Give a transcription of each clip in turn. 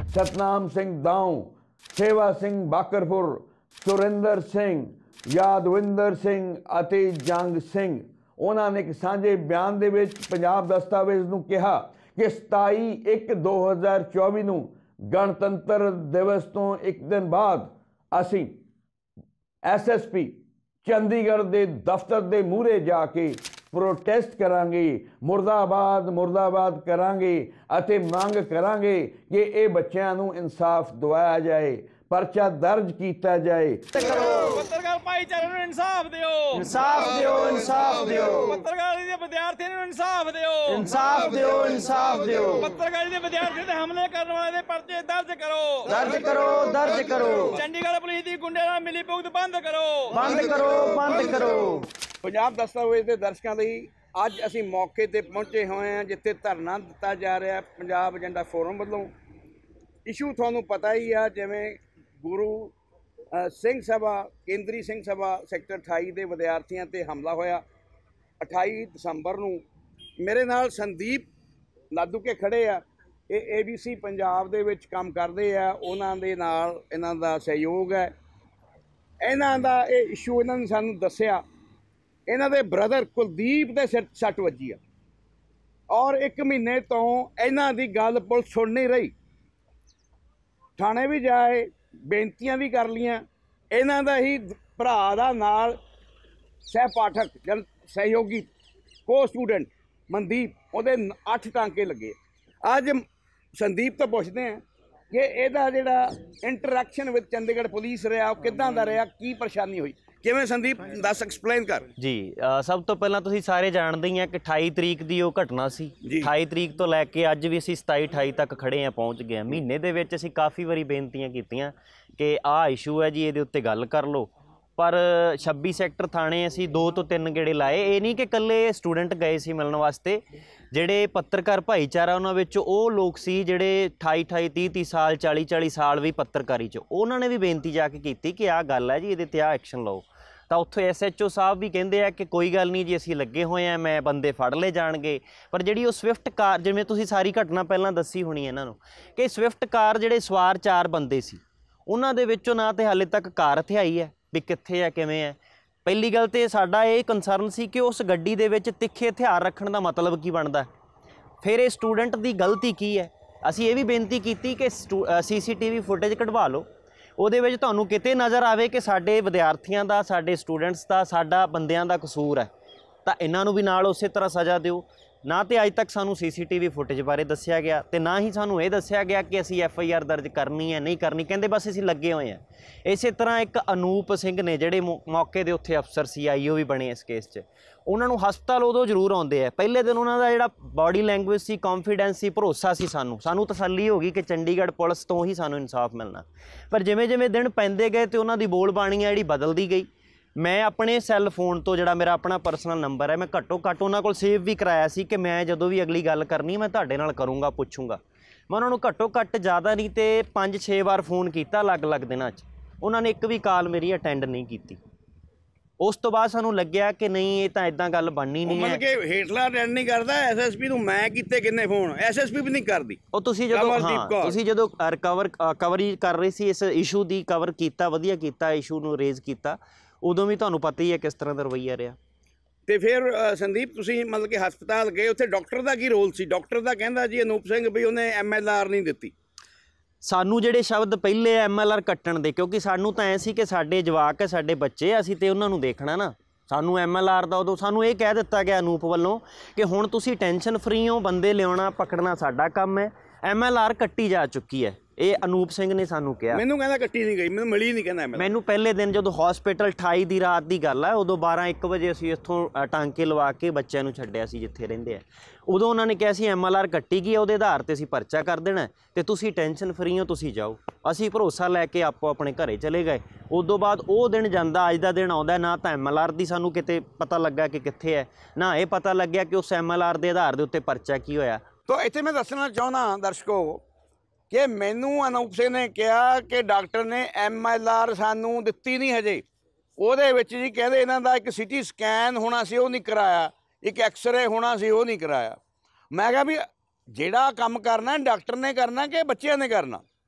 सतनाम सिंह दाऊ, सेवा सिंह बाकरपुर, सुरिंदर सिंह, यादविंदर सिंह ਅਤੇ ਜੰਗ ਸਿੰਘ। ਉਹਨਾਂ ਨੇ ਇੱਕ ਸਾਂਝੇ ਬਿਆਨ ਦੇ ਵਿੱਚ ਪੰਜਾਬ ਦਸਤਾਵੇਜ਼ ਨੂੰ ਕਿਹਾ ਕਿ 27/1/2024 ਨੂੰ ਗਣਤੰਤਰ ਦਿਵਸ ਤੋਂ ਇੱਕ ਦਿਨ ਬਾਅਦ ਅਸੀਂ SSP ਚੰਡੀਗੜ੍ਹ ਦੇ ਦਫ਼ਤਰ ਦੇ ਮੂਹਰੇ ਜਾ ਕੇ प्रोटेस्ट करांगे, मुर्दाबाद मुर्दाबाद करांगे अते मंग करांगे कि ये बच्चों नूं इंसाफ दवाया जाए, परचा दर्ज किया जाए। पत्रकार भाईचारे नूं इंसाफ दिओ, इंसाफ दिओ, इंसाफ दिओ। पत्रकारी दे विद्यार्थियों नूं इंसाफ दिओ, इंसाफ दिओ, इंसाफ दिओ। पत्रकारी दे विद्यार्थियों ते हमले करने वाले दे पर्चे दर्ज करो, दर्ज करो, दर्ज करो। चंडीगढ़ पुलिस दी गुंडे नाल मिली भुगत बंद करो, बंद करो, बंद करो। ਪੰਜਾਬ ਦਸਤਾਵੇਜ਼ ਦੇ ਦਰਸ਼ਕਾਂ ਲਈ ਅੱਜ ਅਸੀਂ ਮੌਕੇ ਤੇ ਪਹੁੰਚੇ ਹੋਏ ਹਾਂ ਜਿੱਥੇ ਧਰਨਾ ਦਿੱਤਾ ਜਾ ਰਿਹਾ ਪੰਜਾਬ ਏਜੰਡਾ ਫੋਰਮ ਵੱਲੋਂ। ਇਸ਼ੂ ਤੁਹਾਨੂੰ ਪਤਾ ਹੀ ਆ, ਜਿਵੇਂ ਗੁਰੂ ਸਿੰਘ ਸਭਾ, ਕੇਂਦਰੀ ਸਿੰਘ ਸਭਾ ਸੈਕਟਰ 28 ਦੇ ਵਿਦਿਆਰਥੀਆਂ ਤੇ ਹਮਲਾ ਹੋਇਆ 28 ਦਸੰਬਰ ਨੂੰ। ਮੇਰੇ ਨਾਲ ਸੰਦੀਪ ਲਾਦੂਕੇ ਖੜੇ ਆ, ਇਹ ABC ਪੰਜਾਬ ਦੇ ਵਿੱਚ ਕੰਮ ਕਰਦੇ ਆ, ਉਹਨਾਂ ਦੇ ਨਾਲ ਇਹਨਾਂ ਦਾ ਸਹਿਯੋਗ ਹੈ। ਇਹਨਾਂ ਦਾ ਇਹ ਇਸ਼ੂ ਇਹਨਾਂ ਨੇ ਸਾਨੂੰ ਦੱਸਿਆ। ਇਹਨਾਂ ਦੇ ਬ੍ਰਦਰ ਕੁਲਦੀਪ ਦੇ ਸਿਰ ਸੱਟ ਵੱਜੀ ਆ ਔਰ 1 ਮਹੀਨੇ ਤੋਂ ਇਹਨਾਂ ਦੀ ਗੱਲ ਪੁਲਿਸ ਸੁਣ ਨਹੀਂ ਰਹੀ। ਥਾਣੇ ਵੀ ਜਾਏ, ਬੇਨਤੀਆਂ ਵੀ ਕਰ ਲੀਆਂ। ਇਹਨਾਂ ਦਾ ਹੀ ਭਰਾ ਦਾ ਨਾਲ ਸਹਿ ਪਾਠਕ ਜਨ ਸਹਿਯੋਗੀ ਕੋ ਸਟੂਡੈਂਟ ਮਨਦੀਪ, ਉਹਦੇ 8 ਟਾਂਕੇ ਲੱਗੇ। ਅੱਜ ਸੰਦੀਪ ਤੋਂ ਪੁੱਛਦੇ ਹਾਂ ਕਿ ਇਹਦਾ ਜਿਹੜਾ ਇੰਟਰੈਕਸ਼ਨ ਵਿਦ ਚੰਡੀਗੜ੍ਹ ਪੁਲਿਸ ਰਿਹਾ ਉਹ ਕਿੱਦਾਂ ਦਾ ਰਿਹਾ, ਕੀ ਪਰੇਸ਼ਾਨੀ ਹੋਈ, ਕਿਵੇਂ? ਸੰਦੀਪ ਦੱਸ, ਐਕਸਪਲੇਨ ਕਰ ਜੀ। ਸਭ ਤੋਂ ਪਹਿਲਾਂ ਤੁਸੀਂ ਸਾਰੇ ਜਾਣਦੇ ਹੀ ਆ ਕਿ 28 ਤਰੀਕ ਦੀ ਉਹ ਘਟਨਾ ਸੀ। 28 ਤਰੀਕ ਤੋਂ ਲੈ ਕੇ ਅੱਜ ਵੀ ਅਸੀਂ 27-28 ਤੱਕ ਖੜੇ ਆ, ਪਹੁੰਚ ਗਏ ਹਾਂ। ਮਹੀਨੇ ਦੇ ਵਿੱਚ ਅਸੀਂ ਕਾਫੀ ਵਾਰੀ ਬੇਨਤੀਆਂ ਕੀਤੀਆਂ ਕਿ ਆਹ ਇਸ਼ੂ ਹੈ ਜੀ, ਇਹਦੇ ਉੱਤੇ ਗੱਲ ਕਰ ਲਓ, ਪਰ 26 ਸੈਕਟਰ ਥਾਣੇ ਅਸੀਂ 2 ਤੋਂ 3 ਗੇੜੇ ਲਾਏ। ਇਹ ਨਹੀਂ ਕਿ ਇਕੱਲੇ ਸਟੂਡੈਂਟ ਗਏ ਸੀ ਮਿਲਣ ਵਾਸਤੇ, ਜਿਹੜੇ ਪੱਤਰਕਾਰ ਭਾਈਚਾਰਾ ਉਹਨਾਂ ਵਿੱਚ ਉਹ ਲੋਕ ਸੀ ਜਿਹੜੇ 28-28 30-30 ਸਾਲ 40-40 ਸਾਲ ਵੀ ਪੱਤਰਕਾਰੀ 'ਚ, ਉਹਨਾਂ ਨੇ ਵੀ ਬੇਨਤੀ ਜਾ ਕੇ ਕੀਤੀ ਕਿ ਆਹ ਗੱਲ ਹੈ ਜੀ, ਇਹਦੇ 'ਤੇ ਆਹ ਐਕਸ਼ਨ ਲਓ। ਤਾਂ ਉੱਥੋਂ SHO ਸਾਹਿਬ ਵੀ ਕਹਿੰਦੇ ਆ ਕਿ ਕੋਈ ਗੱਲ ਨਹੀਂ ਜੀ, ਅਸੀਂ ਲੱਗੇ ਹੋਏ ਆ, ਮੈਂ ਬੰਦੇ ਫੜ ਲਏ ਜਾਣਗੇ। ਪਰ ਜਿਹੜੀ ਉਹ ਸਵਿਫਟ ਕਾਰ, ਜਿਵੇਂ ਤੁਸੀਂ ਸਾਰੀ ਘਟਨਾ ਪਹਿਲਾਂ ਦੱਸੀ ਹੋਣੀ ਇਹਨਾਂ ਨੂੰ, ਕਿ ਸਵਿਫਟ ਕਾਰ ਜਿਹੜੇ ਸਵਾਰ 4 ਬੰਦੇ ਸੀ, ਉਹਨਾਂ ਦੇ ਵਿੱਚੋਂ ਨਾ ਤਾਂ ਹਾਲੇ ਤੱਕ ਕਾਰ ਹਥਿਆਈ ਹੈ ਵੀ ਕਿੱਥੇ ਹੈ, ਕਿਵੇਂ ਹੈ। ਪਹਿਲੀ ਗੱਲ ਤਾਂ ਸਾਡਾ ਇਹ ਕੰਸਰਨ ਸੀ ਕਿ ਉਸ ਗੱਡੀ ਦੇ ਵਿੱਚ ਤਿੱਖੇ ਹਥਿਆਰ ਰੱਖਣ ਦਾ ਮਤਲਬ ਕੀ ਬਣਦਾ, ਫਿਰ ਇਹ ਸਟੂਡੈਂਟ ਦੀ ਗਲਤੀ ਕੀ ਹੈ। ਅਸੀਂ ਇਹ ਵੀ ਬੇਨਤੀ ਕੀਤੀ ਕਿ CCTV ਫੁਟੇਜ ਕਢਵਾ ਲਓ, ਉਹਦੇ ਵਿੱਚ ਤੁਹਾਨੂੰ ਕਿਤੇ ਨਜ਼ਰ ਆਵੇ ਕਿ ਸਾਡੇ ਵਿਦਿਆਰਥੀਆਂ ਦਾ, ਸਾਡੇ ਸਟੂਡੈਂਟਸ ਦਾ, ਸਾਡਾ ਬੰਦਿਆਂ ਦਾ ਕਸੂਰ ਹੈ, ਤਾਂ ਇਹਨਾਂ ਨੂੰ ਵੀ ਨਾਲ ਉਸੇ ਤਰ੍ਹਾਂ ਸਜ਼ਾ ਦਿਓ। ਨਾ ਤਾਂ ਅੱਜ ਤੱਕ ਸਾਨੂੰ CCTV ਫੁਟੇਜ ਬਾਰੇ ਦੱਸਿਆ ਗਿਆ ਅਤੇ ਨਾ ਹੀ ਸਾਨੂੰ ਇਹ ਦੱਸਿਆ ਗਿਆ ਕਿ ਅਸੀਂ FIR ਦਰਜ ਕਰਨੀ ਹੈ, ਨਹੀਂ ਕਰਨੀ। ਕਹਿੰਦੇ ਬਸ ਅਸੀਂ ਲੱਗੇ ਹੋਏ ਹਾਂ। ਇਸੇ ਤਰ੍ਹਾਂ ਇੱਕ ਅਨੂਪ ਸਿੰਘ ਨੇ, ਜਿਹੜੇ ਮੌਕੇ ਦੇ ਉੱਥੇ ਅਫਸਰ ਸੀ, IO ਵੀ ਬਣੇ ਇਸ ਕੇਸ 'ਚ, ਉਹਨਾਂ ਨੂੰ ਹਸਪਤਾਲ ਉਦੋਂ ਜ਼ਰੂਰ ਆਉਂਦੇ ਆ। ਪਹਿਲੇ ਦਿਨ ਉਹਨਾਂ ਦਾ ਜਿਹੜਾ ਬਾਡੀ ਲੈਂਗੁਏਜ ਸੀ, ਕੌਨਫੀਡੈਂਸ ਸੀ, ਭਰੋਸਾ ਸੀ, ਸਾਨੂੰ ਤਸੱਲੀ ਹੋ ਗਈ ਕਿ ਚੰਡੀਗੜ੍ਹ ਪੁਲਿਸ ਤੋਂ ਹੀ ਸਾਨੂੰ ਇਨਸਾਫ ਮਿਲਣਾ। ਪਰ ਜਿਵੇਂ ਜਿਵੇਂ ਦਿਨ ਪੈਂਦੇ ਗਏ ਅਤੇ ਉਹਨਾਂ ਦੀ ਬੋਲਬਾਣੀ ਆ ਜਿਹੜੀ ਬਦਲਦੀ ਗਈ। ਮੈਂ ਆਪਣੇ ਸੈੱਲ ਫੋਨ ਤੋਂ, ਜਿਹੜਾ ਮੇਰਾ ਆਪਣਾ ਪਰਸਨਲ ਨੰਬਰ ਹੈ, ਮੈਂ ਘੱਟੋ ਘੱਟ ਉਹਨਾਂ ਕੋਲ ਸੇਵ ਵੀ ਕਰਾਇਆ ਸੀ ਕਿ ਮੈਂ ਜਦੋਂ ਵੀ ਅਗਲੀ ਗੱਲ ਕਰਨੀ ਮੈਂ ਤੁਹਾਡੇ ਨਾਲ ਕਰੂੰਗਾ, ਪੁੱਛੂੰਗਾ। ਮੈਂ ਉਹਨਾਂ ਨੂੰ ਘੱਟੋ ਘੱਟ ਜ਼ਿਆਦਾ ਨਹੀਂ ਤੇ 5-6 ਵਾਰ ਫੋਨ ਕੀਤਾ ਅਲੱਗ-ਅਲੱਗ ਦਿਨਾਂ 'ਚ। ਉਹਨਾਂ ਨੇ ਇੱਕ ਵੀ ਕਾਲ ਮੇਰੀ ਅਟੈਂਡ ਨਹੀਂ ਕੀਤੀ। ਉਸ ਤੋਂ ਬਾਅਦ ਸਾਨੂੰ ਲੱਗਿਆ ਕਿ ਨਹੀਂ, ਇਹ ਤਾਂ ਇਦਾਂ ਗੱਲ ਬਣਨੀ ਨਹੀਂ ਹੈ। ਮਤਲਬ ਕਿ ਹੇਠਲਾ ਅਟੈਂਡ ਨਹੀਂ ਕਰਦਾ, SSP ਨੂੰ ਮੈਂ ਕੀਤੇ ਕਿੰਨੇ ਫੋਨ, SSP ਵੀ ਨਹੀਂ ਕਰਦੀ। ਉਹ ਤੁਸੀਂ ਜਦੋਂ ਕਵਰੀ ਕਰ ਰਹੇ ਸੀ ਇਸ ਇਸ਼ੂ ਦੀ, ਕਵਰ ਕੀਤਾ, ਵਧੀਆ ਕੀਤਾ, ਇਸ਼ੂ ਨੂੰ ਰੇਜ਼ ਕੀਤਾ, ਉਦੋਂ ਵੀ ਤੁਹਾਨੂੰ ਪਤਾ ਹੀ ਹੈ ਕਿਸ ਤਰ੍ਹਾਂ ਦਾ ਰਵੱਈਆ ਰਿਹਾ। ਤੇ ਫਿਰ ਸੰਦੀਪ ਤੁਸੀਂ ਮਤਲਬ ਕਿ ਹਸਪਤਾਲ ਗਏ, ਉੱਥੇ ਡਾਕਟਰ ਦਾ ਕੀ ਰੋਲ ਸੀ? ਡਾਕਟਰ ਦਾ ਕਹਿੰਦਾ ਜੀ ਅਨੂਪ ਸਿੰਘ ਵੀ ਉਹਨੇ MLR ਨਹੀਂ ਦਿੱਤੀ। ਸਾਨੂੰ ਜਿਹੜੇ ਸ਼ਬਦ ਪਹਿਲੇ MLR ਕੱਟਣ ਦੇ, ਕਿਉਂਕਿ ਸਾਨੂੰ ਤਾਂ ਐਂ ਸੀ ਕਿ ਸਾਡੇ ਜਵਾਕ ਹੈ, ਸਾਡੇ ਬੱਚੇ, ਅਸੀਂ ਤੇ ਉਹਨਾਂ ਨੂੰ ਦੇਖਣਾ ਨਾ। ਸਾਨੂੰ MLR ਦਾ ਉਦੋਂ ਸਾਨੂੰ ਇਹ ਕਹਿ ਦਿੱਤਾ ਗਿਆ ਅਨੂਪ ਵੱਲੋਂ ਕਿ ਹੁਣ ਤੁਸੀਂ ਟੈਨਸ਼ਨ ਫਰੀ ਹੋ, ਬੰਦੇ ਲਿਆਉਣਾ ਪਕੜਨਾ ਸਾਡਾ ਕੰਮ ਹੈ, MLR ਕੱਟੀ ਜਾ ਚੁੱਕੀ ਹੈ। ਇਹ ਅਨੂਪ ਸਿੰਘ ਨੇ ਸਾਨੂੰ ਕਿਹਾ। ਮੈਨੂੰ ਕਹਿੰਦਾ ਕੱਟੀ ਨਹੀਂ ਗਈ, ਮੈਨੂੰ ਮਿਲੀ ਨਹੀਂ, ਕਹਿੰਦਾ ਮੈਨੂੰ ਪਹਿਲੇ ਦਿਨ ਜਦੋਂ ਹਸਪੀਟਲ 28 ਦੀ ਰਾਤ ਦੀ ਗੱਲ ਹੈ, ਉਦੋਂ 12-1 ਵਜੇ ਅਸੀਂ ਇੱਥੋਂ ਟਾਂਕੇ ਲਵਾ ਕੇ ਬੱਚਿਆਂ ਨੂੰ ਛੱਡਿਆ ਸੀ ਜਿੱਥੇ ਰਹਿੰਦੇ ਆ। ਉਦੋਂ ਉਹਨਾਂ ਨੇ ਕਿਹਾ ਸੀ MLR ਕੱਟੀ ਗਈ, ਉਹਦੇ ਆਧਾਰ 'ਤੇ ਅਸੀਂ ਪਰਚਾ ਕਰ ਦੇਣਾ ਅਤੇ ਤੁਸੀਂ ਟੈਨਸ਼ਨ ਫਰੀ ਹੋ, ਤੁਸੀਂ ਜਾਓ। ਅਸੀਂ ਭਰੋਸਾ ਲੈ ਕੇ ਆਪੋ ਆਪਣੇ ਘਰੇ ਚਲੇ ਗਏ। ਉਸ ਤੋਂ ਬਾਅਦ ਉਹ ਦਿਨ ਜਾਂਦਾ, ਅੱਜ ਦਾ ਦਿਨ ਆਉਂਦਾ, ਨਾ ਤਾਂ MLR ਦੀ ਸਾਨੂੰ ਕਿਤੇ ਪਤਾ ਲੱਗਾ ਕਿ ਕਿੱਥੇ ਹੈ, ਨਾ ਇਹ ਪਤਾ ਲੱਗਿਆ ਕਿ ਉਸ MLR ਦੇ ਆਧਾਰ ਦੇ ਉੱਤੇ ਪਰਚਾ ਕੀ ਹੋਇਆ। ਤਾਂ ਇੱਥੇ ਮੈਂ ਦੱਸਣਾ ਚਾਹੁੰਦਾ ਦਰਸ਼ਕੋ ਕਿ ਮੈਨੂੰ ਅਨੂਪ ਸਿੰਘ ਨੇ ਕਿਹਾ ਕਿ ਡਾਕਟਰ ਨੇ MLR ਸਾਨੂੰ ਦਿੱਤੀ ਨਹੀਂ ਹਜੇ। ਉਹਦੇ ਵਿੱਚ ਜੀ ਕਹਿੰਦੇ ਇਹਨਾਂ ਦਾ ਇੱਕ CT ਸਕੈਨ ਹੋਣਾ ਸੀ, ਉਹ ਨਹੀਂ ਕਰਾਇਆ, ਇੱਕ ਐਕਸਰੇ ਹੋਣਾ ਸੀ, ਉਹ ਨਹੀਂ ਕਰਾਇਆ। ਮੈਂ ਕਿਹਾ ਵੀ ਜਿਹੜਾ ਕੰਮ ਕਰਨਾ ਡਾਕਟਰ ਨੇ ਕਰਨਾ ਕਿ ਬੱਚਿਆਂ ਨੇ ਕਰਨਾ?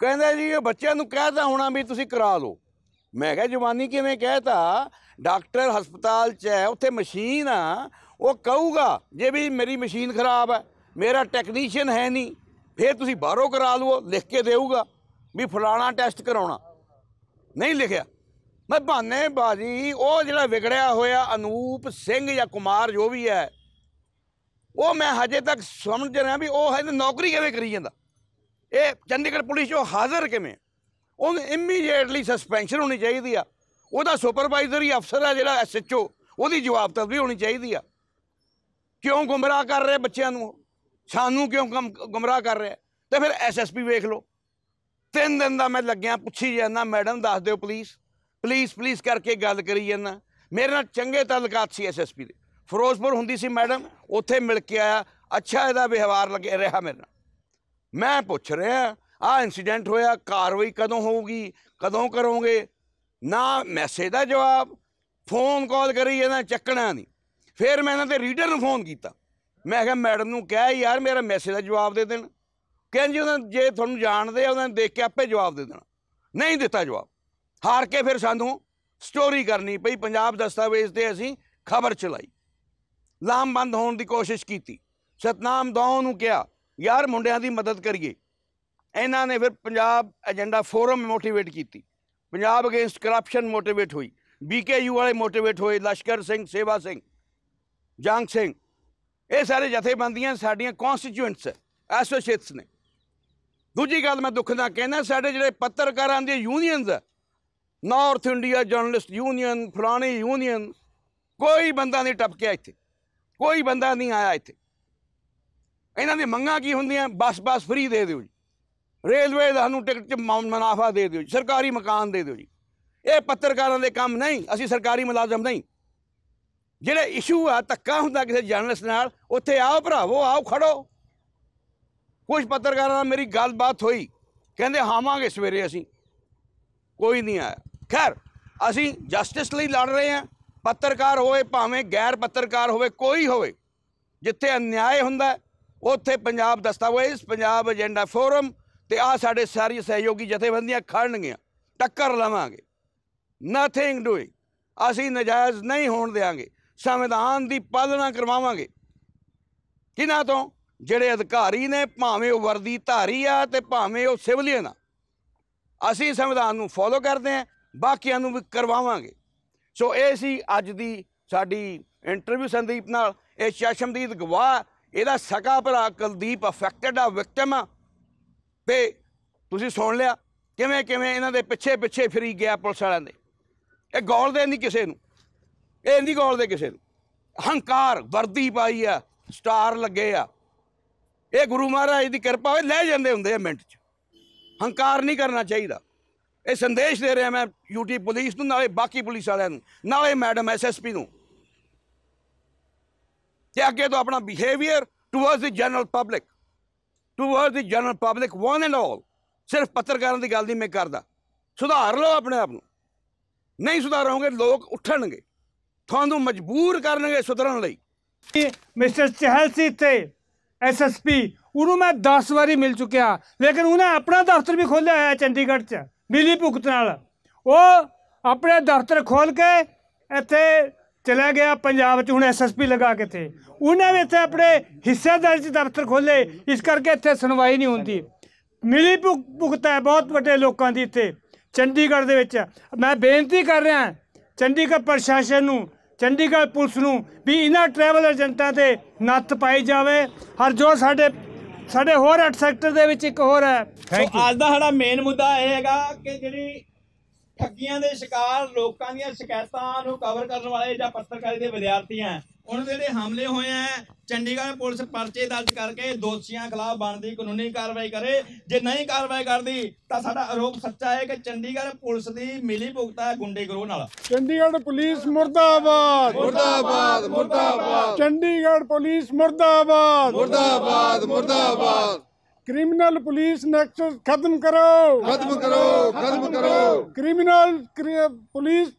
ਕਹਿੰਦਾ ਜੀ ਇਹ ਬੱਚਿਆਂ ਨੂੰ ਕਹਿਤਾ ਹੋਣਾ ਵੀ ਤੁਸੀਂ ਕਰਾ ਲਓ। ਮੈਂ ਕਿਹਾ ਜਵਾਨੀ ਕਿਵੇਂ ਕਹਿਤਾ, ਡਾਕਟਰ ਹਸਪਤਾਲ 'ਚ ਹੈ, ਉੱਥੇ ਮਸ਼ੀਨ ਆ, ਉਹ ਕਹੂਗਾ ਜੇ ਵੀ ਮੇਰੀ ਮਸ਼ੀਨ ਖਰਾਬ ਹੈ, ਮੇਰਾ ਟੈਕਨੀਸ਼ੀਅਨ ਹੈ ਨਹੀਂ, ਫਿਰ ਤੁਸੀਂ ਬਾਹਰੋਂ ਕਰਾ ਲਓ, ਲਿਖ ਕੇ ਦੇਊਗਾ ਵੀ ਫਲਾਣਾ ਟੈਸਟ ਕਰਾਉਣਾ। ਨਹੀਂ ਲਿਖਿਆ। ਮੈਂ ਬਹਾਨੇ ਬਾਜੀ ਉਹ ਜਿਹੜਾ ਵਿਗੜਿਆ ਹੋਇਆ ਅਨੂਪ ਸਿੰਘ ਜਾਂ ਕੁਮਾਰ ਜੋ ਵੀ ਹੈ, ਉਹ ਮੈਂ ਹਜੇ ਤੱਕ ਸਮਝ ਰਿਹਾ ਵੀ ਉਹ ਹੈ ਨੌਕਰੀ ਕਿਵੇਂ ਕਰੀ ਜਾਂਦਾ, ਇਹ ਚੰਡੀਗੜ੍ਹ ਪੁਲਿਸ 'ਚੋਂ ਹਾਜ਼ਰ ਕਿਵੇਂ। ਉਹਨੂੰ ਇਮੀਡੀਏਟਲੀ ਸਸਪੈਂਸ਼ਨ ਹੋਣੀ ਚਾਹੀਦੀ ਆ। ਉਹਦਾ ਸੁਪਰਵਾਈਜ਼ਰੀ ਅਫਸਰ ਹੈ ਜਿਹੜਾ SHO, ਉਹਦੀ ਜਵਾਬਦਹਿਰੀ ਹੋਣੀ ਚਾਹੀਦੀ ਆ। ਕਿਉਂ ਗੁੰਮਰਾਹ ਕਰ ਰਹੇ ਬੱਚਿਆਂ ਨੂੰ, ਸਾਨੂੰ ਕਿਉਂ ਗੁੰਮਰਾਹ ਕਰ ਰਿਹਾ। ਤੇ ਫਿਰ SSP ਵੇਖ ਲਓ, 3 ਦਿਨ ਦਾ ਮੈਂ ਲੱਗਿਆ ਪੁੱਛੀ ਜਾਂਦਾ, ਮੈਡਮ ਦੱਸ ਦਿਓ ਪਲੀਜ਼ ਪਲੀਜ਼ ਪਲੀਜ਼ ਕਰਕੇ ਗੱਲ ਕਰੀ ਜਾਂਦਾ। ਮੇਰੇ ਨਾਲ ਚੰਗੇ ਤਾਲੁਕਾਤ ਸੀ SSP ਦੇ। ਫਿਰੋਜ਼ਪੁਰ ਹੁੰਦੀ ਸੀ ਮੈਡਮ, ਉੱਥੇ ਮਿਲ ਕੇ ਆਇਆ, ਅੱਛਾ ਇਹਦਾ ਵਿਵਹਾਰ ਲੱਗਿਆ ਰਿਹਾ ਮੇਰੇ ਨਾਲ। ਮੈਂ ਪੁੱਛ ਰਿਹਾ ਆਹ ਇੰਸੀਡੈਂਟ ਹੋਇਆ, ਕਾਰਵਾਈ ਕਦੋਂ ਹੋਊਗੀ, ਕਦੋਂ ਕਰੋਗੇ? ਨਾ ਮੈਸੇਜ ਦਾ ਜਵਾਬ, ਫੋਨ ਕਾਲ ਕਰੀ ਇਹਨਾਂ ਚੱਕਣਾ ਨਹੀਂ। ਫਿਰ ਮੈਂ ਇਹਨਾਂ ਦੇ ਰੀਡਰ ਨੂੰ ਫੋਨ ਕੀਤਾ, ਮੈਂ ਕਿਹਾ ਮੈਡਮ ਨੂੰ ਕਿਹਾ ਯਾਰ ਮੇਰਾ ਮੈਸੇਜ ਦਾ ਜਵਾਬ ਦੇ ਦੇਣ। ਕਹਿੰਦੇ ਉਹਨਾਂ ਜੇ ਤੁਹਾਨੂੰ ਜਾਣਦੇ ਆ ਉਹਨਾਂ ਨੇ ਦੇਖ ਕੇ ਆਪੇ ਜਵਾਬ ਦੇ ਦੇਣਾ। ਨਹੀਂ ਦਿੱਤਾ ਜਵਾਬ। ਹਾਰ ਕੇ ਫਿਰ ਸਾਨੂੰ ਸਟੋਰੀ ਕਰਨੀ ਪਈ। ਪੰਜਾਬ ਦਸਤਾਵੇਜ਼ 'ਤੇ ਅਸੀਂ ਖਬਰ ਚਲਾਈ, ਲਾਮਬੰਦ ਹੋਣ ਦੀ ਕੋਸ਼ਿਸ਼ ਕੀਤੀ। ਸਤਨਾਮ ਦੌਂ ਨੂੰ ਕਿਹਾ ਯਾਰ ਮੁੰਡਿਆਂ ਦੀ ਮਦਦ ਕਰੀਏ। ਇਹਨਾਂ ਨੇ ਫਿਰ ਪੰਜਾਬ ਏਜੰਡਾ ਫੋਰਮ ਮੋਟੀਵੇਟ ਕੀਤੀ, ਪੰਜਾਬ ਅਗੇਂਸਟ ਕਰਪਸ਼ਨ ਮੋਟੀਵੇਟ ਹੋਈ, BKU ਵਾਲੇ ਮੋਟੀਵੇਟ ਹੋਏ, ਲਸ਼ਕਰ ਸਿੰਘ, ਸੇਵਾ ਸਿੰਘ, ਜੰਗ ਸਿੰਘ, ਇਹ ਸਾਰੇ ਜਥੇਬੰਦੀਆਂ ਸਾਡੀਆਂ ਕੌਂਸਟੀਚੂਐਂਟਸ ਐਸੋਸੀਏਟਸ ਨੇ। ਦੂਜੀ ਗੱਲ ਮੈਂ ਦੁੱਖ ਨਾਲ ਕਹਿਣਾ, ਸਾਡੇ ਜਿਹੜੇ ਪੱਤਰਕਾਰਾਂ ਦੀਆਂ ਯੂਨੀਅਨਸ ਹੈ, ਨਾਰਥ ਇੰਡੀਆ ਜਰਨਲਿਸਟ ਯੂਨੀਅਨ, ਫਲਾਣੀ ਯੂਨੀਅਨ, ਕੋਈ ਬੰਦਾ ਨਹੀਂ ਟਪਕਿਆ ਇੱਥੇ, ਕੋਈ ਬੰਦਾ ਨਹੀਂ ਆਇਆ ਇੱਥੇ। ਇਹਨਾਂ ਦੀ ਮੰਗਾਂ ਕੀ ਹੁੰਦੀਆਂ? ਬੱਸ ਫਰੀ ਦੇ ਦਿਓ ਜੀ, ਰੇਲਵੇ ਦਾ ਸਾਨੂੰ ਟਿਕਟ 'ਚ ਮੁਨਾਫਾ ਦੇ ਦਿਓ ਜੀ, ਸਰਕਾਰੀ ਮਕਾਨ ਦੇ ਦਿਓ ਜੀ। ਇਹ ਪੱਤਰਕਾਰਾਂ ਦੇ ਕੰਮ ਨਹੀਂ, ਅਸੀਂ ਸਰਕਾਰੀ ਮੁਲਾਜ਼ਮ ਨਹੀਂ। ਜਿਹੜੇ ਇਸ਼ੂ ਆ, ਧੱਕਾ ਹੁੰਦਾ ਕਿਸੇ ਜਰਨਲਿਸਟ ਨਾਲ, ਉੱਥੇ ਆਓ ਭਰਾਵੋ, ਆਓ ਖੜੋ। ਕੁਝ ਪੱਤਰਕਾਰਾਂ ਨਾਲ ਮੇਰੀ ਗੱਲਬਾਤ ਹੋਈ, ਕਹਿੰਦੇ ਆਵਾਂਗੇ ਸਵੇਰੇ, ਅਸੀਂ ਕੋਈ ਨਹੀਂ ਆਇਆ। ਖੈਰ ਅਸੀਂ ਜਸਟਿਸ ਲਈ ਲੜ ਰਹੇ ਹਾਂ, ਪੱਤਰਕਾਰ ਹੋਵੇ ਭਾਵੇਂ ਗੈਰ ਪੱਤਰਕਾਰ ਹੋਵੇ, ਕੋਈ ਹੋਵੇ, ਜਿੱਥੇ ਅਨਿਆਏ ਹੁੰਦਾ ਉੱਥੇ ਪੰਜਾਬ ਦਸਤਾਵੇਜ਼, ਪੰਜਾਬ ਏਜੰਡਾ ਫੋਰਮ ਤੇ ਆਹ ਸਾਡੇ ਸਾਰੀ ਸਹਿਯੋਗੀ ਜਥੇਬੰਦੀਆਂ ਖੜਨਗੀਆਂ, ਟੱਕਰ ਲਵਾਂਗੇ। ਨਥਿੰਗ ਡੂਇੰਗ, ਅਸੀਂ ਨਜਾਇਜ਼ ਨਹੀਂ ਹੋਣ ਦਿਆਂਗੇ। ਸੰਵਿਧਾਨ ਦੀ ਪਾਲਣਾ ਕਰਵਾਵਾਂਗੇ। ਕਿਹਨਾਂ ਤੋਂ? ਜਿਹੜੇ ਅਧਿਕਾਰੀ ਨੇ, ਭਾਵੇਂ ਉਹ ਵਰਦੀ ਧਾਰੀ ਆ ਤੇ ਭਾਵੇਂ ਉਹ ਸਿਵਲੀਅਨ ਆ। ਅਸੀਂ ਸੰਵਿਧਾਨ ਨੂੰ ਫੋਲੋ ਕਰਦੇ ਹਾਂ, ਬਾਕੀਆਂ ਨੂੰ ਵੀ ਕਰਵਾਵਾਂਗੇ। ਸੋ ਇਹ ਸੀ ਅੱਜ ਦੀ ਸਾਡੀ ਇੰਟਰਵਿਊ ਸੰਦੀਪ ਨਾਲ। ਇਹ ਚਸ਼ਮਦੀਦ ਗਵਾਹ, ਇਹਦਾ ਸਕਾ ਭਰਾ ਕੁਲਦੀਪ ਅਫੈਕਟਡ ਆ, ਵਿਕਟਮ ਆ। ਤੇ ਤੁਸੀਂ ਸੁਣ ਲਿਆ ਕਿਵੇਂ ਕਿਵੇਂ ਇਹਨਾਂ ਦੇ ਪਿੱਛੇ ਫਿਰੀ ਗਿਆ ਪੁਲਿਸ ਵਾਲਿਆਂ ਦੇ। ਇਹ ਗੌਲਦੇ ਨਹੀਂ ਕਿਸੇ ਨੂੰ, ਇਹ ਨਹੀਂ ਗੌਲਦੇ ਕਿਸੇ ਨੂੰ। ਹੰਕਾਰ, ਵਰਦੀ ਪਾਈ ਆ, ਸਟਾਰ ਲੱਗੇ ਆ, ਇਹ ਗੁਰੂ ਮਹਾਰਾਜ ਦੀ ਕਿਰਪਾ ਹੋਏ ਲੈ ਜਾਂਦੇ ਹੁੰਦੇ ਆ ਮਿੰਟ 'ਚ। ਹੰਕਾਰ ਨਹੀਂ ਕਰਨਾ ਚਾਹੀਦਾ। ਇਹ ਸੰਦੇਸ਼ ਦੇ ਰਿਹਾ ਮੈਂ UT ਪੁਲਿਸ ਨੂੰ, ਨਾਲੇ ਬਾਕੀ ਪੁਲਿਸ ਵਾਲਿਆਂ ਨੂੰ, ਨਾਲੇ ਮੈਡਮ SSP ਨੂੰ, ਕਿ ਅੱਗੇ ਤੋਂ ਆਪਣਾ behaviour towards the general public one and all, ਸਿਰਫ ਪੱਤਰਕਾਰਾਂ ਦੀ ਗੱਲ ਨਹੀਂ ਮੈਂ ਕਰਦਾ, ਸੁਧਾਰ ਲਓ ਆਪਣੇ ਆਪ ਨੂੰ। ਨਹੀਂ ਸੁਧਾਰੋਗੇ ਲੋਕ ਉੱਠਣਗੇ, ਤੁਹਾਨੂੰ ਮਜਬੂਰ ਕਰਨਗੇ ਸੁਧਰਨ ਲਈ। ਮਿਸਟਰ ਚਹਿਲ ਸੀ ਇੱਥੇ SSP, ਉਹਨੂੰ ਮੈਂ 10 ਵਾਰੀ ਮਿਲ ਚੁੱਕਿਆ, ਲੇਕਿਨ ਉਹਨੇ ਆਪਣਾ ਦਫ਼ਤਰ ਵੀ ਖੋਲ੍ਹਿਆ ਹੋਇਆ ਚੰਡੀਗੜ੍ਹ 'ਚ ਮਿਲੀ ਭੁਗਤ ਨਾਲ। ਉਹ ਆਪਣੇ ਦਫ਼ਤਰ ਖੋਲ੍ਹ ਕੇ ਇੱਥੇ ਚਲਾ ਗਿਆ ਪੰਜਾਬ 'ਚ, ਹੁਣ SSP ਲਗਾ ਕੇ ਥੇ। ਉਹਨੇ ਵੀ ਇੱਥੇ ਆਪਣੇ ਹਿੱਸੇਦਾਰੀ 'ਚ ਦਫ਼ਤਰ ਖੋਲ੍ਹੇ, ਇਸ ਕਰਕੇ ਇੱਥੇ ਸੁਣਵਾਈ ਨਹੀਂ ਹੁੰਦੀ। ਮਿਲੀ ਭੁਗਤ ਹੈ ਬਹੁਤ ਵੱਡੇ ਲੋਕਾਂ ਦੀ ਇੱਥੇ ਚੰਡੀਗੜ੍ਹ ਦੇ ਵਿੱਚ। ਮੈਂ ਬੇਨਤੀ ਕਰ ਰਿਹਾ ਚੰਡੀਗੜ੍ਹ ਪ੍ਰਸ਼ਾਸਨ ਨੂੰ, ਚੰਡੀਗੜ੍ਹ ਪੁਲਿਸ ਨੂੰ ਵੀ ਇਹਨਾਂ ਟਰੈਵਲ ਏਜੰਟਾਂ 'ਤੇ ਨੱਥ ਪਾਈ ਜਾਵੇ। ਹਰ ਜੋ ਸਾਡੇ ਹੋਰ 8 ਸੈਕਟਰ ਦੇ ਵਿੱਚ ਇੱਕ ਹੋਰ ਹੈ। ਅੱਜ ਦਾ ਸਾਡਾ ਮੇਨ ਮੁੱਦਾ ਇਹ ਹੈਗਾ ਕਿ ਜਿਹੜੀ ਠੱਗੀਆਂ ਦੇ ਸ਼ਿਕਾਰ ਲੋਕਾਂ ਦੀਆਂ ਸ਼ਿਕਾਇਤਾਂ ਨੂੰ ਕਵਰ ਕਰਨ ਵਾਲੇ ਜਾਂ ਪੱਤਰਕਾਰੀ ਦੇ ਵਿਦਿਆਰਥੀ ਹੈ, ਉਹਨਾਂ ਦੇ ਜਿਹੜੇ ਹਮਲੇ ਹੋਏ ਆ, ਚੰਡੀਗੜ੍ਹ ਪੁਲਿਸ ਪਰਚੇ ਦਰਜ ਕਰਕੇ ਦੋਸ਼ੀਆਂ ਖਿਲਾਫ ਬਣਦੀ ਕਾਨੂੰਨੀ ਕਾਰਵਾਈ ਕਰੇ। ਜੇ ਨਹੀਂ ਕਾਰਵਾਈ ਕਰਦੀ ਤਾਂ ਸਾਡਾ ਆਰੋਪ ਸੱਚਾ ਹੈ ਕਿ ਚੰਡੀਗੜ੍ਹ ਪੁਲਿਸ ਦੀ ਮਿਲੀ ਭੁਗਤ ਹੈ ਗੁੰਡੇ ਗਰੋਹ ਨਾਲ। ਚੰਡੀਗੜ੍ਹ ਪੁਲਿਸ ਮੁਰਦਾਬਾਦ, ਮੁਰਦਾਬਾਦ, ਮੁਰਦਾਬਾਦ। ਚੰਡੀਗੜ੍ਹ ਪੁਲਿਸ ਮੁਰਦਾਬਾਦ, ਮੁਰਦਾਬਾਦ, ਮੁਰਦਾਬਾਦ। क्रिमिनल पुलिस नेक्सस खत्म करो, खत्म करो, खत्म करो। क्रिमिनल पुलिस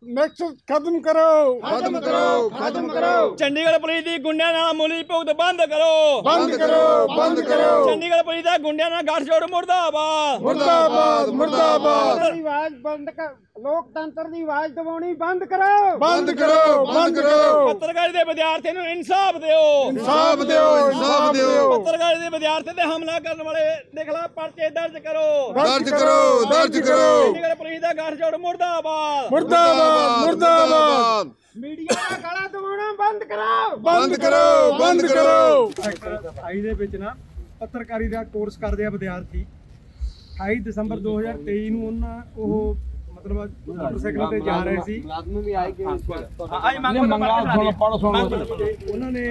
ਨਕਸਲ ਖਤਮ ਕਰੋ। ਖਤਮ ਕਰੋ, ਖਤਮ ਕਰੋ। ਚੰਡੀਗੜ੍ਹ ਪੁਲਿਸ ਦੀ ਗੁੰਡਿਆਂ ਨਾਲ ਮੁੱਲੀ ਭੁਗਤ ਬੰਦ ਕਰੋ। ਬੰਦ ਕਰੋ, ਬੰਦ ਕਰੋ। ਚੰਡੀਗੜ੍ਹ ਪੁਲਿਸ ਦਾ ਗੁੰਡਿਆਂ ਨਾਲ ਗੱਠਜੋੜ ਮੁਰਦਾਬਾਦ। ਮੁਰਦਾਬਾਦ, ਮੁਰਦਾਬਾਦ। ਆਵਾਜ਼ ਬੰਦ ਕਰ, ਲੋਕਤੰਤਰ ਦੀ ਆਵਾਜ਼ ਦਬਾਉਣੀ ਬੰਦ ਕਰੋ। ਬੰਦ ਕਰੋ, ਬੰਦ ਕਰੋ। ਪੱਤਰਕਾਰੀ ਦੇ ਵਿਦਿਆਰਥੀਆਂ ਨੂੰ ਇਨਸਾਫ ਦਿਓ। ਇਨਸਾਫ ਦਿਓ, ਇਨਸਾਫ ਦਿਓ। ਪੱਤਰਕਾਰੀ ਦੇ ਵਿਦਿਆਰਥੀਆਂ ਤੇ ਹਮਲਾ ਕਰਨ ਵਾਲੇ ਦੇ ਖਿਲਾਫ ਪਰਚੇ ਦਰਜ ਕਰੋ। ਦਰਜ ਕਰੋ, ਦਰਜ ਕਰੋ। ਚੰਡੀਗੜ੍ਹ ਪੁਲਿਸ ਦਾ ਗੱਠਜੋੜ ਮੁਰਦਾਬਾਦ। ਮੁਰਦਾਬਾਦ, ਮੁਰਦਾਬਾਦ। ਮੀਡੀਆ ਦਾ ਗਲਾ ਦਬਾਉਣਾ ਬੰਦ ਕਰੋ। ਬੰਦ ਕਰੋ, ਬੰਦ ਕਰੋ। ਸੈਕਟਰ 28 ਦੇ ਵਿੱਚ ਨਾ ਪੱਤਰਕਾਰੀ ਦਾ ਕੋਰਸ ਕਰਦੇ ਆ ਵਿਦਿਆਰਥੀ। 28 ਦਸੰਬਰ 2023 ਨੂੰ ਉਹ ਮਤਲਬ ਮੋਟਰਸਾਈਕਲ ਤੇ ਜਾ ਰਹੇ ਸੀ। ਉਹਨਾਂ ਨੇ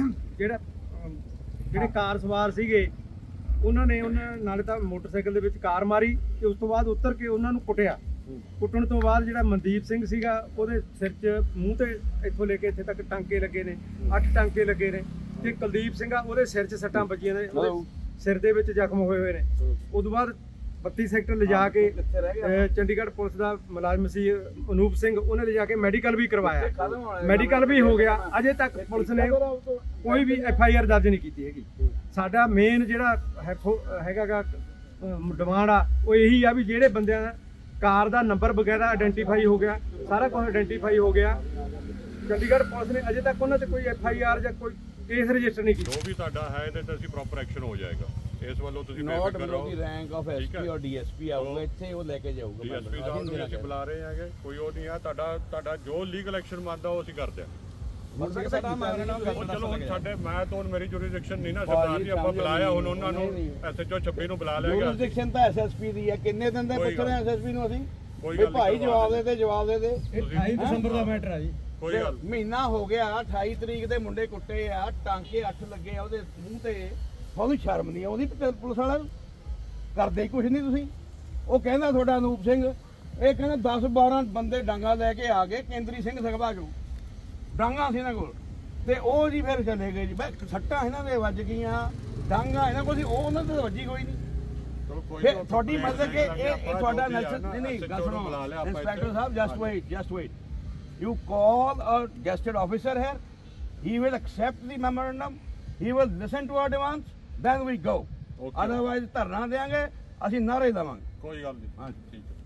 ਜਿਹੜੇ ਕਾਰ ਸਵਾਰ ਸੀਗੇ ਉਹਨਾਂ ਨਾਲੇ ਤਾਂ ਮੋਟਰਸਾਈਕਲ ਦੇ ਵਿੱਚ ਕਾਰ ਮਾਰੀ ਤੇ ਉਸ ਤੋਂ ਬਾਅਦ ਉੱਤਰ ਕੇ ਉਹਨਾਂ ਨੂੰ ਕੁੱਟਿਆ। ਕੁੱਟਣ ਤੋਂ ਬਾਅਦ ਜਿਹੜਾ ਮਨਦੀਪ ਸਿੰਘ ਸੀਗਾ ਉਹਦੇ ਸਿਰ 'ਚ ਮੂੰਹ ਤੇ ਇੱਥੋਂ ਲੈ ਕੇ ਇੱਥੇ ਤੱਕ ਟਾਂਕੇ ਲੱਗੇ ਨੇ, 8 ਟਾਂਕੇ ਲੱਗੇ ਨੇ ਤੇ ਕੁਲਦੀਪ ਸਿੰਘ ਆ ਉਹਦੇ ਸਿਰ 'ਚ ਸੱਟਾਂ ਵੱਜੀਆਂ ਨੇ, ਉਹਦੇ ਸਿਰ ਦੇ ਵਿੱਚ ਜ਼ਖਮ ਹੋਏ ਨੇ। ਉਸ ਤੋਂ ਬਾਅਦ 32 ਸੈਕਟਰ ਲਿਜਾ ਕੇ ਚੰਡੀਗੜ੍ਹ ਪੁਲਿਸ ਦਾ ਮੁਲਾਜ਼ਮ ਸੀ ਅਨੂਪ ਸਿੰਘ, ਉਹਨੇ ਲਿਜਾ ਕੇ ਮੈਡੀਕਲ ਵੀ ਕਰਵਾਇਆ, ਮੈਡੀਕਲ ਵੀ ਹੋ ਗਿਆ। ਅਜੇ ਤੱਕ ਪੁਲਿਸ ਨੇ ਕੋਈ ਵੀ FIR ਦਰਜ ਨਹੀਂ ਕੀਤੀ ਹੈਗੀ। ਸਾਡਾ ਮੇਨ ਜਿਹੜਾ ਹੈਗਾ ਡਿਮਾਂਡ ਆ ਉਹ ਇਹੀ ਆ ਵੀ ਜਿਹੜੇ ਬੰਦਿਆਂ ਕਾਰ ਦਾ ਨੰਬਰ ਵਗੈਰਾ ਆਇਡੈਂਟੀਫਾਈ ਹੋ ਗਿਆ, ਸਾਰਾ ਕੁਝ ਆਇਡੈਂਟੀਫਾਈ ਹੋ ਗਿਆ। ਚੰਡੀਗੜ੍ਹ ਪੁਲਿਸ ਨੇ ਅਜੇ ਤੱਕ ਉਹਨਾਂ ਤੇ ਕੋਈ FIR ਜਾਂ ਕੋਈ ਕੇਸ ਰਜਿਸਟਰ ਨਹੀਂ ਕੀਤਾ। ਜੋ ਵੀ ਤੁਹਾਡਾ ਹੈ ਤੇ ਅਸੀਂ ਪ੍ਰੋਪਰ ਐਕਸ਼ਨ ਹੋ ਜਾਏਗਾ। ਇਸ ਵੱਲੋਂ ਤੁਸੀਂ note below the rank of SP ਔਰ DSP ਆਊਗਾ ਇੱਥੇ, ਉਹ ਲੈ ਕੇ ਜਾਊਗਾ। DSP ਸਾਹਿਬ ਨੂੰ ਅਸੀਂ ਬੁਲਾ ਰਹੇ ਹੈਗੇ, ਕੋਈ ਉਹ ਨਹੀਂ ਆ। ਤੁਹਾਡਾ ਜੋ ਲੀਗਲ ਐਕਸ਼ਨ ਮੰਨਦਾ ਉਹ ਅਸੀਂ ਕਰਦੇ ਆ। ਚਲੋ ਹੁਣ ਸਾਡੇ ਮੈਂ ਤਾਂ ਮੇਰੀ ਜੁਰਿਸਡਿਕਸ਼ਨ ਨਹੀਂ ਨਾ ਸਰਦਾਰ ਜੀ, ਆਪਾਂ ਬੁਲਾਇਆ ਹੁਣ ਉਹਨਾਂ ਨੂੰ SHO 26 ਨੂੰ ਬੁਲਾ ਲਿਆ ਗਿਆ। ਜੁਰਿਸਡਿਕਸ਼ਨ ਤਾਂ SSP ਦੀ ਹੈ। ਕਿੰਨੇ ਦਿਨ ਦੇ ਪੁੱਛ ਰਹੇ SSP ਨੂੰ ਅਸੀਂ ਵੀ ਭਾਈ ਜਵਾਬ ਦੇ ਦੇ, ਜਵਾਬ ਦੇ ਦੇ। 28 ਦਸੰਬਰ ਦਾ ਮੈਟਰ ਆ ਜੀ। ਕੋਈ ਗੱਲ ਮਹੀਨਾ ਹੋ ਗਿਆ, 28 ਤਰੀਕ ਦੇ ਮੁੰਡੇ ਕੁੱਟੇ ਆ, ਟਾਂਕੇ 8 ਲੱਗੇ ਆ ਉਹਦੇ ਮੂੰਹ ਤੇ। ਤੁਹਾਨੂੰ ਸ਼ਰਮ ਨਹੀਂ ਆਉਂਦੀ ਪੁਲਿਸ ਵਾਲਿਆਂ ਨੂੰ? ਕਰਦੇ ਕੁਝ ਨਹੀਂ ਤੁਸੀਂ। ਉਹ ਕਹਿੰਦਾ ਤੁਹਾਡਾ ਅਨੂਪ ਸਿੰਘ, ਇਹ ਕਹਿੰਦਾ 10-12 ਬੰਦੇ ਡਾਂਗਾ ਲੈ ਕੇ ਆ ਗਏ ਕੇਂਦਰੀ ਸਿੰਘ ਸਭਾ ਚੋਂ, ਡਾਂਗਾ ਸੀ ਇਹਨਾਂ ਕੋਲ। ਤੇ ਉਹ ਜੀ ਫਿਰ ਚਲੇ ਗਏ ਜੀ। ਬਈ ਸੱਟਾਂ ਇਹਨਾਂ ਦੇ ਵੱਜ ਗਈਆਂ, ਡਾਂਗਾ ਇਹਨਾਂ ਕੋਲ ਸੀ, ਉਹ ਉਹਨਾਂ ਤੇ ਵੱਜੀ ਕੋਈ ਨਹੀਂ। ਫਿਰ ਤੁਹਾਡੀ ਮਤਲਬ ਕਿ ਇਹ ਤੁਹਾਡਾ ਨਹੀਂ ਗੱਲ ਸੁਣੋ ਇੰਸਪੈਕਟਰ ਸਾਹਿਬ, just wait. You call a gazetted officer here, he will accept the memorandum, he will listen to our demands, then we go. Otherwise ਧਰਨਾ ਦੇਾਂਗੇ, ਅਸੀਂ ਨਾਰੇ ਦੇਵਾਂਗੇ। ਕੋਈ ਗੱਲ ਨਹੀਂ। ਹਾਂ ਠੀਕ ਹੈ।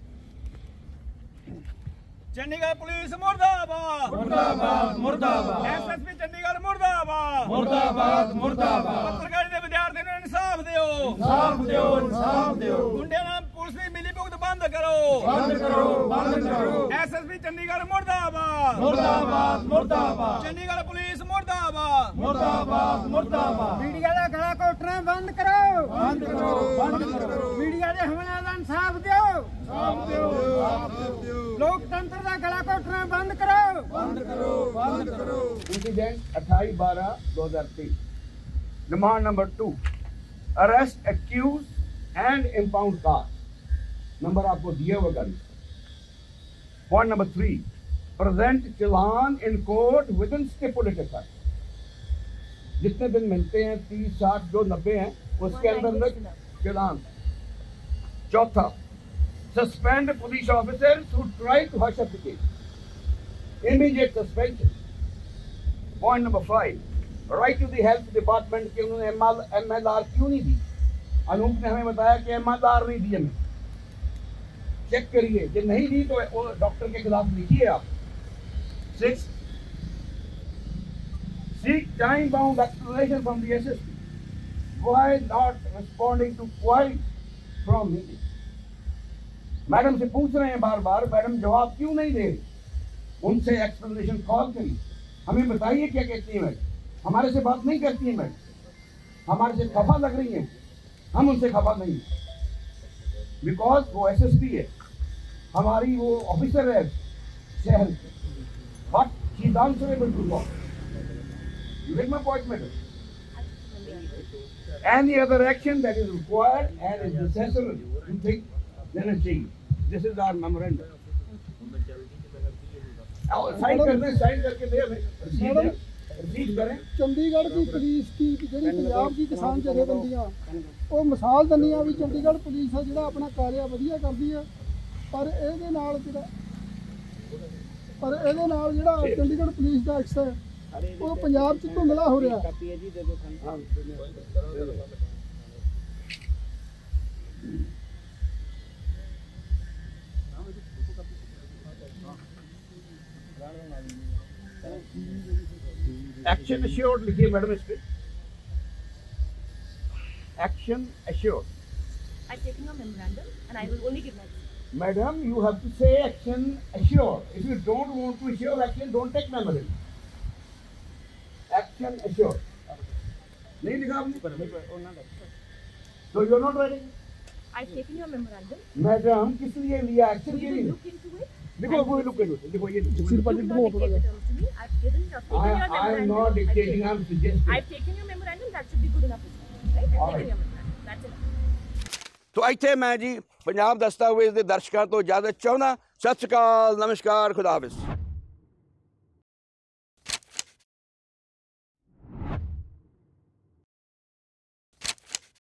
ਚੰਡੀਗੜ੍ਹ ਪੁਲਿਸ ਮੁਰਦਾਬਾਦ, ਮੁਰਦਾਬਾਦ, ਮੁਰਦਾਬਾਦ। SSP ਚੰਡੀਗੜ੍ਹ ਮੁਰਦਾਬਾਦ, ਮੁਰਦਾਬਾਦ, ਮੁਰਦਾਬਾਦ। ਪੱਤਰਕਾਰੀ ਦੇ ਵਿਦਿਆਰਥੀਆਂ ਨੂੰ ਇਨਸਾਫ ਦਿਓ, ਇਨਸਾਫ ਦਿਓ, ਇਨਸਾਫ ਦਿਓ। ਗੁੰਡਿਆਂ ਨਾਲ ਪੁਲਿਸ ਦੀ ਮਿਲੀ ਭੁਗਤ ਬੰਦ ਕਰੋ, ਬੰਦ ਕਰੋ, ਬੰਦ ਕਰੋ। SSP ਚੰਡੀਗੜ੍ਹ ਮੁਰਦਾਬਾਦ, ਮੁਰਦਾਬਾਦ, ਮੁਰਦਾਬਾਦ। ਚੰਡੀਗੜ੍ਹ ਪੁਲਿਸ ਮੁਰਦਾਬਾਦ, ਮੁਰਦਾਬਾਦ, ਮੁਰਦਾਬਾਦ। ਮੀਡੀਆ ਦਾ ਗਲਾ ਘੋਟਣਾ ਬੰਦ ਕਰੋ। ਬੰਦ ਕਰੋ, ਬੰਦ ਕਰੋ। ਮੀਡੀਆ ਦੇ ਹਮਲਿਆਂ ਦਾ ਇਨਸਾਫ ਦਿਓ। ਇਨਸਾਫ ਦਿਓ, ਇਨਸਾਫ ਦਿਓ। ਲੋਕਤੰਤਰ ਦਾ ਗਲਾ ਘੋਟਣਾ ਬੰਦ ਕਰੋ। ਬੰਦ ਕਰੋ, ਬੰਦ ਕਰੋ। Incident 28/12/2023. Demand number 2, arrest accused and impound car. Number आपको दिया हुआ गाड़ी। Point number 3, present challan in court within stipulated time. जितने दिन मिलते हैं 30, 60, जो 90 हैं उसके अंदर चालान। चौथा, suspend police officers who try to hush up the case. Immediate suspension. Point number 5, right to the health department कि उन्होंने MLR क्यों नहीं दी। अनूप ने हमें बताया कि MLR नहीं दी हमें। चेक करिए, जो नहीं दी तो वो डॉक्टर के खिलाफ लिखिए आप। 6, seek time bound explanation from the SSP. Why not responding to queries from meeting? Madam से पूछ रहे हैं बार बार, मैडम जवाब क्यों नहीं दे रही? उनसे एक्सप्लेनेशन कॉल करिए, हमें बताइए क्या कहती है मैडम। हमारे से बात नहीं करती है मैडम, हमारे से खफा लग रही है, हम उनसे खफा नहीं, बिकॉज वो SSP है, हमारी वो ऑफिसर है शहर से, but she is answerable to God. You get my point, madam? Any other action that is required and is necessary, you think, then achieve. This is our memorandum. Sign करके दे हमें, रसीद करें। ਚੰਡੀਗੜ੍ਹ ਦੀ ਪੁਲਿਸ ਦੀ ਜਿਹੜੀ ਪੰਜਾਬ ਦੀ ਕਿਸਾਨ ਜਥੇਬੰਦੀਆਂ ਉਹ ਮਿਸਾਲ ਦਿੰਦੀਆਂ ਵੀ ਚੰਡੀਗੜ੍ਹ ਪੁਲਿਸ ਆ ਜਿਹੜਾ ਆਪਣਾ ਕਾਰਿਆ ਵਧੀਆ ਕਰਦੀ ਆ, ਪਰ ਇਹਦੇ ਨਾਲ ਜਿਹੜਾ ਪਰ ਇਹਦੇ ਨਾਲ ਜਿਹੜਾ ਚੰਡੀਗੜ੍ਹ ਪੁਲਿਸ ਦਾ ਐਕਸ ਹੈ ਉਹ ਪੰਜਾਬ 'ਚ ਧੁੰਦਲਾ ਹੋ ਰਿਹਾ। एक्शन एश्योर्ड लिखिए मैडम इस पे। Action assured. I've taken a memorandum and I will only give my. Madam, you have to say action assured. If you don't want to assure action, don't take memorandum. Action assured. नहीं लिखा आपने? So you are not writing? I've taken your memorandum. Madam, किस लिए लिया action के We will लिए? look into it. देखो वो look into it. देखो ये You do not dictate the terms to me. I've taken your memorandum. I am not dictating. I am suggesting. I've taken your memorandum. That should be good enough. Right? I've taken your memorandum. That's enough. तो ਇੱਥੇ ਮੈਂ ਜੀ ਪੰਜਾਬ ਦਸਤਾਵੇਜ਼ ਦੇ ਦਰਸ਼ਕਾਂ ਤੋਂ ਇਜਾਜ਼ਤ ਚਾਹੁੰਦਾ। ਸਤਿ ਸ਼੍ਰੀ ਅਕਾਲ, ਨਮਸਕਾਰ, ਖੁਦਾ ਹਾਫਿਜ਼।